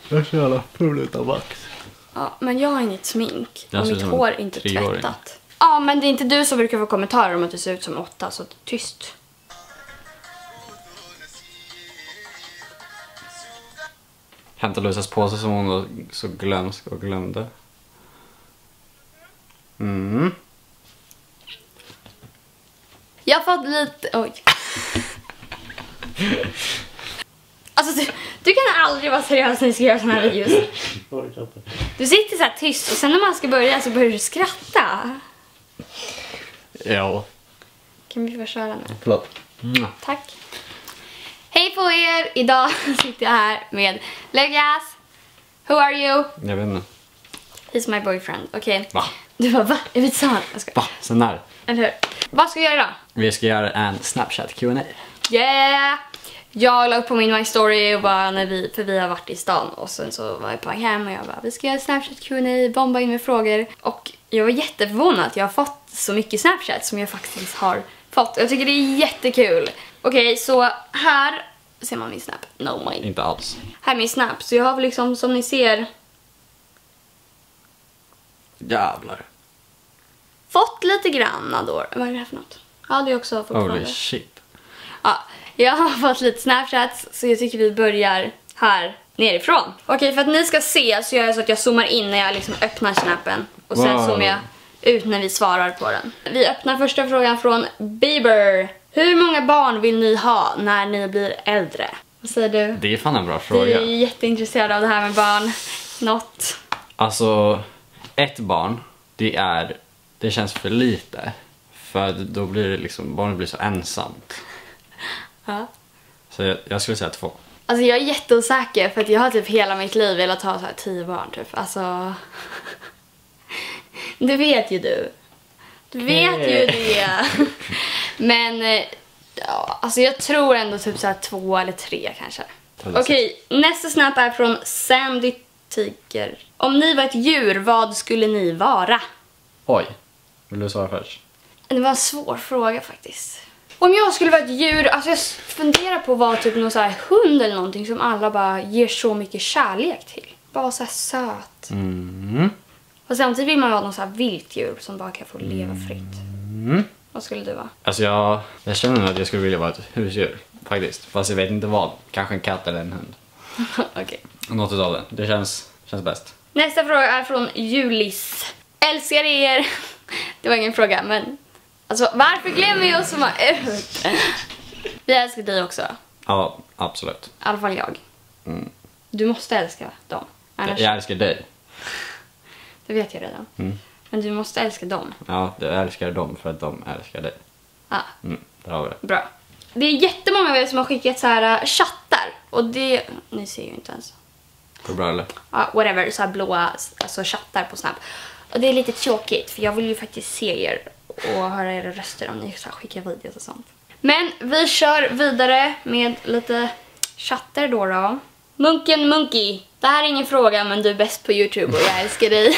Jag ser alla full utan vax. Ja, men jag har inget smink. Jag Och ser mitt som hår är en inte treåring. tvättat. Ja, men det är inte du som brukar få kommentarer om att du ser ut som 8, så tyst. Hämta Lusas påse som hon var så glömsk och glömde. Mm. Jag har fått lite... Oj. Alltså, du kan aldrig vara seriös när du ska göra såna här videos. Du sitter så här tyst och sen när man ska börja så börjar du skratta. Ja. Kan vi få köra nu? Förlåt. Tack. Hej på er! Idag sitter jag här med Lukas. Who are you? Jag vet inte. He's my boyfriend. Okej. Va? Du bara, va? Jag vet inte. Jag ska... Va? Sen när? Eller hur? Vad ska vi göra idag? Vi ska göra en Snapchat Q&A. Yeah! Jag la upp på min My Story och bara för vi har varit i stan och sen så var jag på väg hem och jag bara, vi ska göra Snapchat Q&A, bomba in med frågor. Och jag var jätteförvånad att jag har fått så mycket Snapchat som jag faktiskt har fått. Jag tycker det är jättekul. Okej, så här ser man min snap. No mind. Inte alls. Här är min snap. Så jag har väl liksom, som ni ser, Jävlar. fått lite grann då. Vad är det här för något? Ja, det är också fortfarande. Holy shit. Ja, jag har fått lite Snapchats så jag tycker vi börjar här nerifrån. Okej, för att ni ska se så gör jag så att jag zoomar in när jag liksom öppnar snappen. Och sen Wow. zoomar jag ut när vi svarar på den. Vi öppnar första frågan från Bieber. Hur många barn vill ni ha när ni blir äldre? Vad säger du? Det är fan en bra Du fråga. är jätteintresserad av det här med barn. Något. Alltså, ett barn, det känns för lite. För då blir det liksom, barnet blir så ensamt. Ja. Så jag skulle säga 2. Alltså jag är jätteosäker för att jag har typ hela mitt liv velat ha så här 10 barn typ. Alltså... Det vet ju du. Du vet ju det. Men ja, alltså jag tror ändå typ så här 2 eller 3 kanske. Okej, nästa snap är från Sandy Tiger. Om ni var ett djur, vad skulle ni vara? Oj, vill du svara först? Det var en svår fråga faktiskt. Om jag skulle vara ett djur, alltså jag funderar på att vara typ någon så här hund eller någonting som alla bara ger så mycket kärlek till. Bara så här söt. Mm. Och samtidigt vill man vara någon så här vilt djur som bara kan få leva fritt. Vad skulle du vara? Alltså jag känner nog att jag skulle vilja vara ett husdjur, faktiskt. Fast jag vet inte vad. Kanske en katt eller en hund. Okej. Något utav det. Det känns bäst. Nästa fråga är från Julis. Älskar er. Det var ingen fråga, men... Alltså, varför glömmer jag så mycket? Vi älskar dig också. Ja, absolut. I alla fall jag. Mm. Du måste älska dem. Annars... Jag älskar dig. Det vet jag redan. Mm. Men du måste älska dem. Ja, jag älskar dem för att de älskar dig. Ja, Där har vi det. bra. Det är jättemånga av er som har skickat så här chattar. Och det... Ni ser ju inte ens. Går det bra eller? Ja, whatever. Så här blåa alltså chattar på Snap. Och det är lite tråkigt. För jag vill ju faktiskt se er. Och höra era röster om ni så här skickar videos och sånt. Men vi kör vidare med lite chatter då. Munken Monkey. Det här är ingen fråga, men du är bäst på YouTube och jag älskar dig.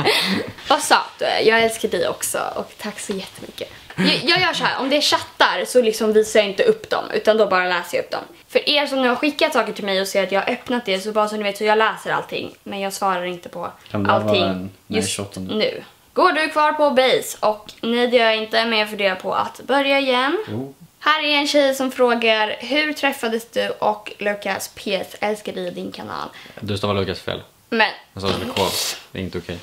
Vad sa du? Jag älskar dig också och tack så jättemycket. Jag gör så här, om det är chattar så liksom visar jag inte upp dem utan då bara läser jag upp dem. För er som nu har skickat saker till mig och ser att jag har öppnat det så bara så ni vet så jag läser allting. Men jag svarar inte på allting just nu. Går du kvar på base? Och nej, det gör jag inte, men jag funderar på att börja igen. Här är en tjej som frågar, hur träffades du och Lukas PS älskar dig i din kanal? Du stavar Lukas fel. Men Jag sa det med K. Det är inte okej.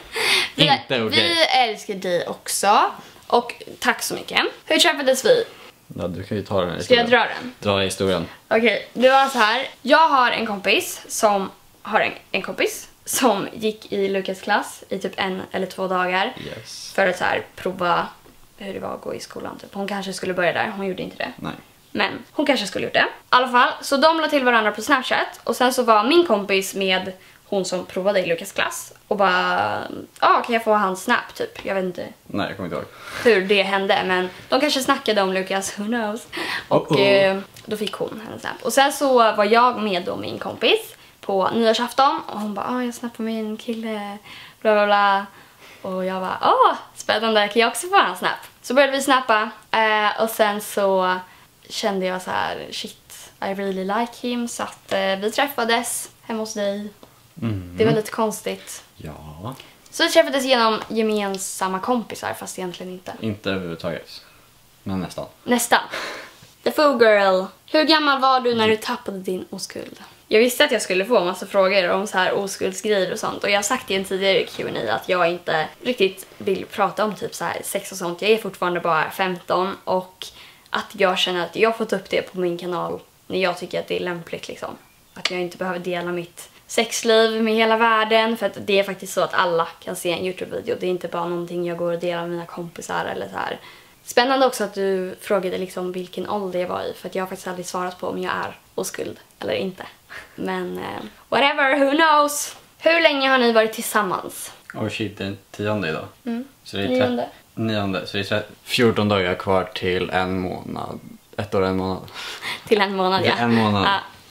vi, vi älskar dig också. Och tack så mycket. Hur träffades vi? Ja, du kan ju ta den här Ska jag historien. dra den? Dra historien. Okej, det var så här. Jag har en kompis som har en kompis som gick i Lukas klass i typ 1 eller 2 dagar. Yes. För att så här, prova hur det var att gå i skolan. Typ. Hon kanske skulle börja där, hon gjorde inte det. Nej. Men hon kanske skulle gjort det. I alla fall, så de la till varandra på Snapchat. Och sen så var min kompis med hon som provade i Lukas klass. Och bara, kan jag få hans snap typ? Jag vet inte Nej, jag kommer inte ihåg. hur det hände. Men de kanske snackade om Lukas, who knows. Och då fick hon hennes snap. Och sen så var jag med då min kompis på nyårsafton. Och hon bara, jag snappar min kille. Bla bla bla. Och jag bara, spännande, kan jag också få hans snap? Så började vi snappa. Och sen så kände jag så här, shit, I really like him. Så att vi träffades. hemma hos dig. Det var lite konstigt. Ja. Så vi träffades genom gemensamma kompisar, fast egentligen inte. Inte överhuvudtaget. Men nästan. Nästan. The Fool Girl. Hur gammal var du när du tappade din oskuld? Jag visste att jag skulle få en massa frågor om så här oskuldsgrejer och sånt. Och jag har sagt i en tidigare Q&A att jag inte riktigt vill prata om typ så här sex och sånt. Jag är fortfarande bara 15 och att jag känner att jag fått upp det på min kanal när jag tycker att det är lämpligt liksom. Att jag inte behöver dela mitt sexliv med hela världen, för att det är faktiskt så att alla kan se en YouTube-video. Det är inte bara någonting jag går och delar med mina kompisar eller så här. Spännande också att du frågade liksom vilken ålder jag var i, för att jag har faktiskt aldrig svarat på om jag är oskuld eller inte. Men whatever, who knows? Hur länge har ni varit tillsammans? Oh shit, det är 10:e idag. Så det är 9:e. Så det är 14 dagar kvar till en månad. 1 år och 1 månad. Till en månad, ja. En månad.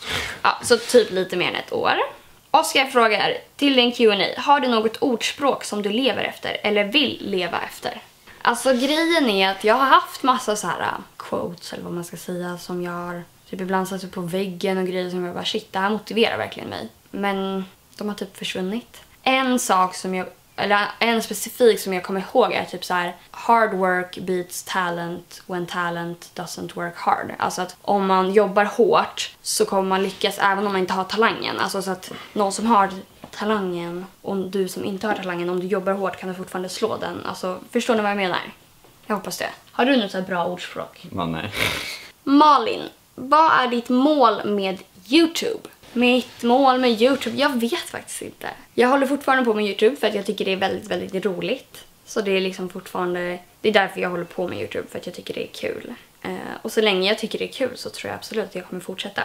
Ja, så typ lite mer än 1 år. Oskar frågar till din Q&A: har du något ordspråk som du lever efter eller vill leva efter? Alltså grejen är att jag har haft massa så här quotes eller vad man ska säga som jag har typ ibland satt upp på väggen och grejer som jag bara shit, det här motiverar verkligen mig. Men de har typ försvunnit. En sak som jag, eller en specifik som jag kommer ihåg är typ så här: hard work beats talent when talent doesn't work hard. Alltså att om man jobbar hårt så kommer man lyckas även om man inte har talangen. Alltså så att någon som har talangen och du som inte har talangen, om du jobbar hårt kan du fortfarande slå den. Alltså, förstår ni vad jag menar? Jag hoppas det. Har du något så här bra ordspråk? Nej. Malin, vad är ditt mål med YouTube? Mitt mål med YouTube? Jag vet faktiskt inte. Jag håller fortfarande på med YouTube för att jag tycker det är väldigt, väldigt roligt. Så det är liksom fortfarande, det är därför jag håller på med YouTube, för att jag tycker det är kul. Och så länge jag tycker det är kul så tror jag absolut att jag kommer fortsätta.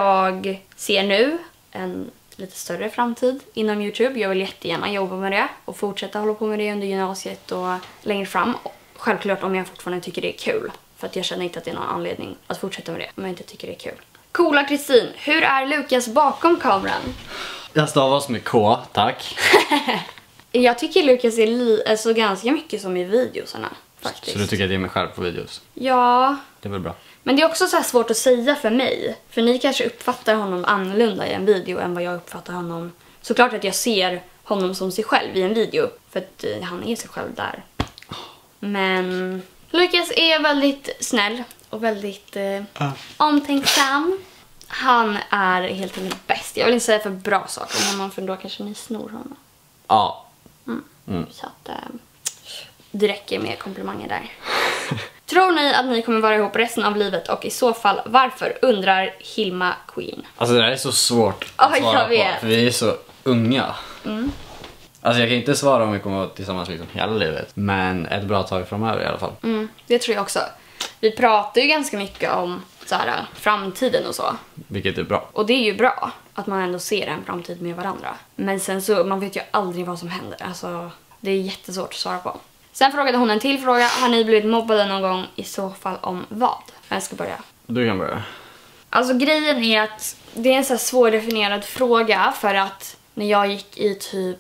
Jag ser nu en lite större framtid inom YouTube. Jag vill jättegärna jobba med det och fortsätta hålla på med det under gymnasiet och längre fram. Självklart om jag fortfarande tycker det är kul. För att jag känner inte att det är någon anledning att fortsätta med det om jag inte tycker det är kul. Coola Kristin, hur är Lukas bakom kameran? Jag stavas med K, tack. Jag tycker Lukas är alltså ganska mycket som i videosarna faktiskt. Så du tycker att det är mig själv på videos? Ja. Det är väl bra. Men det är också så här svårt att säga för mig. För ni kanske uppfattar honom annorlunda i en video än vad jag uppfattar honom. Såklart att jag ser honom som sig själv i en video. För att han är sig själv där. Men Lukas är väldigt snäll och väldigt omtänksam. Han är helt enkelt bäst. Jag vill inte säga för bra saker om honom, för då kanske ni snor honom. Ja. Så att det räcker med komplimanger där. Tror ni att ni kommer vara ihop resten av livet, och i så fall varför, undrar Hilma Queen. Alltså det här är så svårt att svara på, för vi är så unga. Alltså jag kan inte svara om vi kommer att vara tillsammans liksom hela livet, men ett bra tag framöver i alla fall. Det tror jag också. Vi pratar ju ganska mycket om så här, framtiden och så. Vilket är bra. Och det är ju bra att man ändå ser en framtid med varandra. Men sen så, man vet ju aldrig vad som händer. Alltså, det är jättesvårt att svara på. Sen frågade hon en till fråga. Har ni blivit mobbade någon gång? I så fall om vad? Jag ska börja. Du kan börja. Alltså grejen är att det är en så här svårdefinierad fråga, för att när jag gick i typ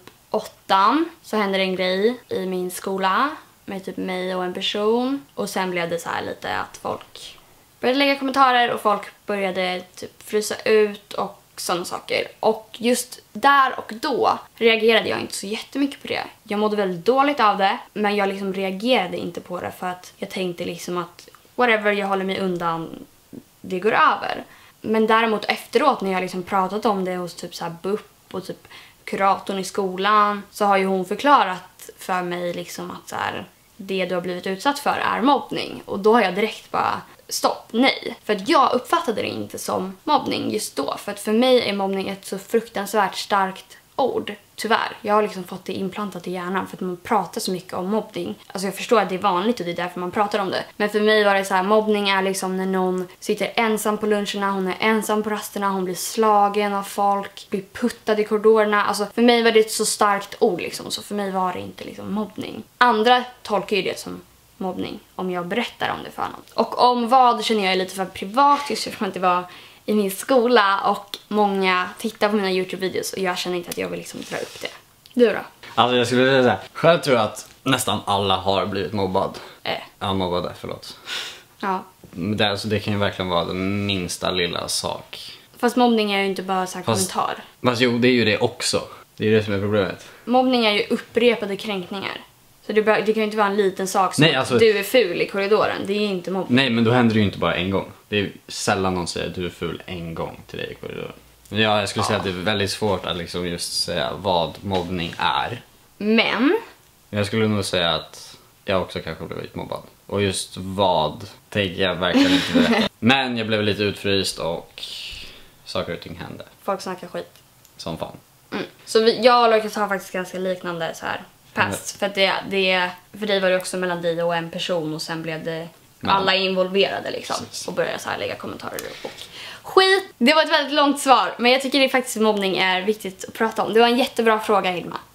8 så hände det en grej i min skola med typ mig och en person. Och sen blev det så här lite att folk började lägga kommentarer och folk började typ frysa ut och sådana saker. Och just där och då reagerade jag inte så jättemycket på det. Jag mådde väldigt dåligt av det, men jag liksom reagerade inte på det för att jag tänkte liksom att whatever, jag håller mig undan, det går över. Men däremot efteråt när jag liksom pratat om det hos typ så här BUP och typ kuratorn i skolan, så har ju hon förklarat för mig liksom att så här, det du har blivit utsatt för är mobbning. Och då har jag direkt bara stopp, nej. För att jag uppfattade det inte som mobbning just då. För att för mig är mobbning ett så fruktansvärt starkt ord. Tyvärr. Jag har liksom fått det implantat i hjärnan för att man pratar så mycket om mobbning. Alltså jag förstår att det är vanligt och det är därför man pratar om det. Men för mig var det så här, mobbning är liksom när någon sitter ensam på luncherna, hon är ensam på rasterna, hon blir slagen av folk, blir puttad i korridorerna. Alltså för mig var det ett så starkt ord liksom, så för mig var det inte liksom mobbning. Andra tolkar ju det som mobbning om jag berättar om det för någon. Och om vad känner jag är lite för privat, just för att det var i min skola och många tittar på mina YouTube-videos och jag känner inte att jag vill liksom dra upp det. Du då? Alltså jag skulle vilja säga, själv tror jag att nästan alla har blivit mobbad. Ja, mobbade, förlåt. Ja. Det, alltså, det kan ju verkligen vara den minsta lilla sak. Fast mobbning är ju inte bara så här kommentar. Fast jo, det är ju det också. Det är ju det som är problemet. Mobbning är ju upprepade kränkningar. Så det kan ju inte vara en liten sak som att du är ful i korridoren. Det är inte mobbning. Nej, men då händer det ju inte bara en gång. Det är sällan någon säger att du är ful en gång till dig i korridoren. Ja, jag skulle säga att det är väldigt svårt att liksom just säga vad mobbning är. Men jag skulle nog säga att jag också kanske blivit mobbad. Och just vad tänker jag verkligen inte berätta. Men jag blev lite utfryst och saker och ting hände. Folk snackar skit. Som fan. Så jag och Lukas har faktiskt ganska liknande så här past. För att för dig var det också mellan dig och en person och sen blev det alla involverade liksom. Precis. Och började så här lägga kommentarer och skit. Det var ett väldigt långt svar, men jag tycker det faktiskt mobbning är viktigt att prata om. Det var en jättebra fråga, Hilma.